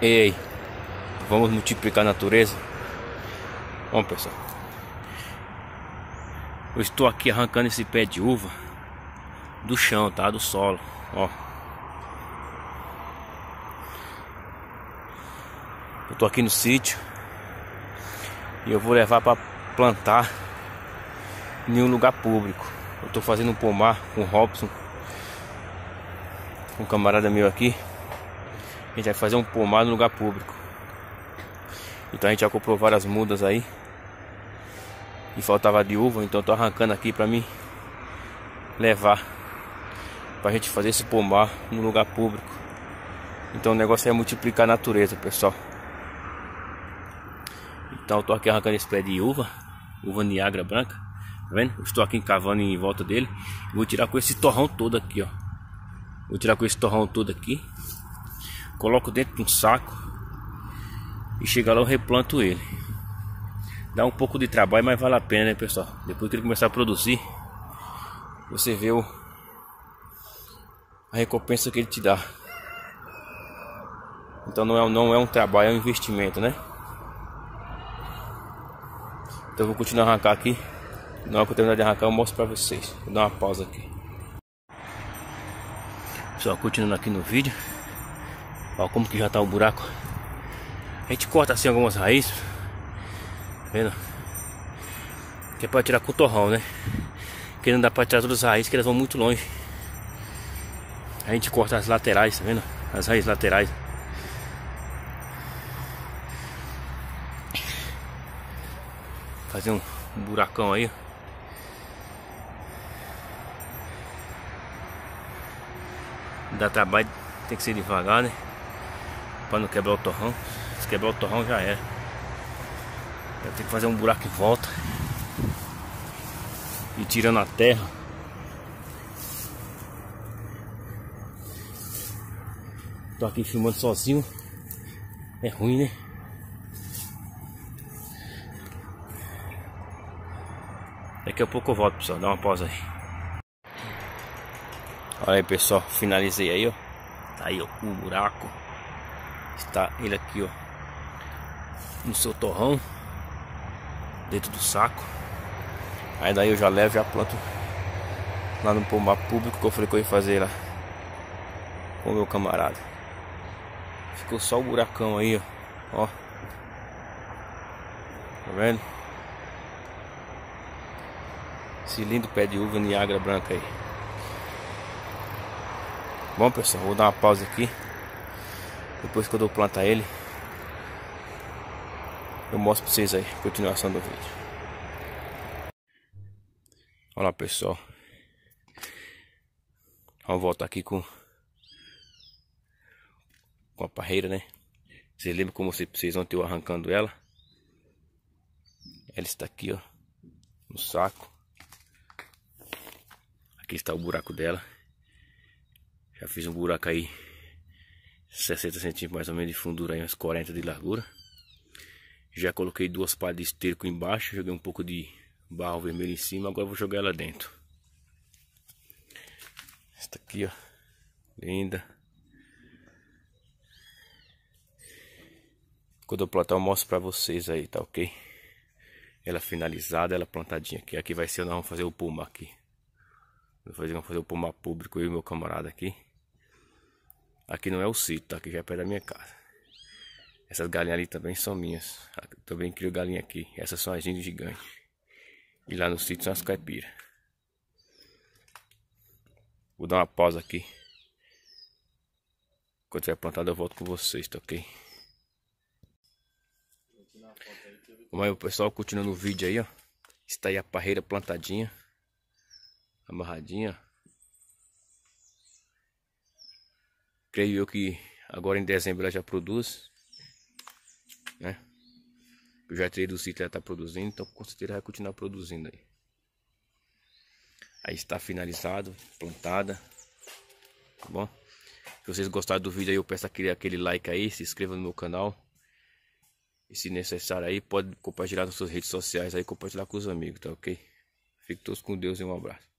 Ei, vamos multiplicar a natureza. Bom, pessoal, eu estou aqui arrancando esse pé de uva do chão, tá? Do solo, ó. Eu tô aqui no sítio e eu vou levar para plantar em um lugar público. Eu tô fazendo um pomar com o Robson, um camarada meu aqui. A gente vai fazer um pomar no lugar público. Então a gente já comprou várias mudas aí e faltava de uva, então eu tô arrancando aqui pra mim levar pra gente fazer esse pomar no lugar público. Então o negócio é multiplicar a natureza, pessoal. Então eu tô aqui arrancando esse pé de uva Niagara branca, tá vendo? Eu estou aqui cavando em volta dele. Vou tirar com esse torrão todo aqui, ó. Vou tirar com esse torrão todo aqui, coloco dentro de um saco e chega lá eu replanto ele. Dá um pouco de trabalho, mas vale a pena, né, pessoal? Depois que ele começar a produzir, você vê a recompensa que ele te dá. Então não é um trabalho, é um investimento, né? Então eu vou continuar a arrancar aqui. Na hora que eu terminar de arrancar eu mostro pra vocês. Vou dar uma pausa aqui. Pessoal, continuando aqui no vídeo. Olha como que já tá o buraco. A gente corta assim algumas raízes, tá vendo? Que é pra tirar com o torrão, né? Porque não dá pra tirar todas as raízes, que elas vão muito longe. A gente corta as laterais, tá vendo? As raízes laterais. Fazer um buracão aí, ó. Dá trabalho, tem que ser devagar, né? Pra não quebrar o torrão. Se quebrar o torrão já era. Eu tenho que fazer um buraco em volta e tirando a terra. Tô aqui filmando sozinho. É ruim, né? Daqui a pouco eu volto, pessoal. Dá uma pausa aí. Olha aí, pessoal. Finalizei aí, ó. Tá aí, ó, o buraco. Está ele aqui, ó, no seu torrão, dentro do saco. Aí daí eu já levo, já planto lá no pomar público que eu falei que eu ia fazer lá com o meu camarada. Ficou só o buracão aí, ó. Tá vendo? Esse lindo pé de uva Niagara branca aí. Bom, pessoal, vou dar uma pausa aqui. Depois que eu plantar ele, eu mostro pra vocês aí a continuação do vídeo. Olha lá, pessoal. Vamos voltar aqui com a parreira, né? Vocês lembram como vocês ontem eu arrancando ela? Ela está aqui, ó, no saco. Aqui está o buraco dela. Já fiz um buraco aí 60 centímetros mais ou menos de fundura, aí uns 40 de largura. Já coloquei duas pás de esterco embaixo, joguei um pouco de barro vermelho em cima. Agora vou jogar ela dentro. Esta aqui, ó, linda. Quando eu plantar eu mostro pra vocês aí, tá ok? Ela finalizada, ela plantadinha aqui. Aqui vai ser, nós vamos fazer o pomar aqui. Vamos fazer o pomar público, eu e meu camarada aqui. Aqui não é o sítio, tá? Aqui já é perto da minha casa. Essas galinhas ali também são minhas. Eu também crio galinha aqui. Essas são as índias gigantes. E lá no sítio são as caipiras. Vou dar uma pausa aqui. Quando tiver plantado eu volto com vocês, tá ok? Mas o pessoal continuando o vídeo aí, ó. Está aí a parreira plantadinha. Amarradinha. Creio eu que agora em dezembro ela já produz, né? Eu já tirei do sítio, ela está produzindo, então com certeza vai continuar produzindo aí. Aí está finalizado, plantada, tá bom? Se vocês gostaram do vídeo aí, eu peço aquele like aí, se inscreva no meu canal. E se necessário aí, pode compartilhar nas suas redes sociais aí, compartilhar com os amigos, tá ok? Fiquem todos com Deus e um abraço.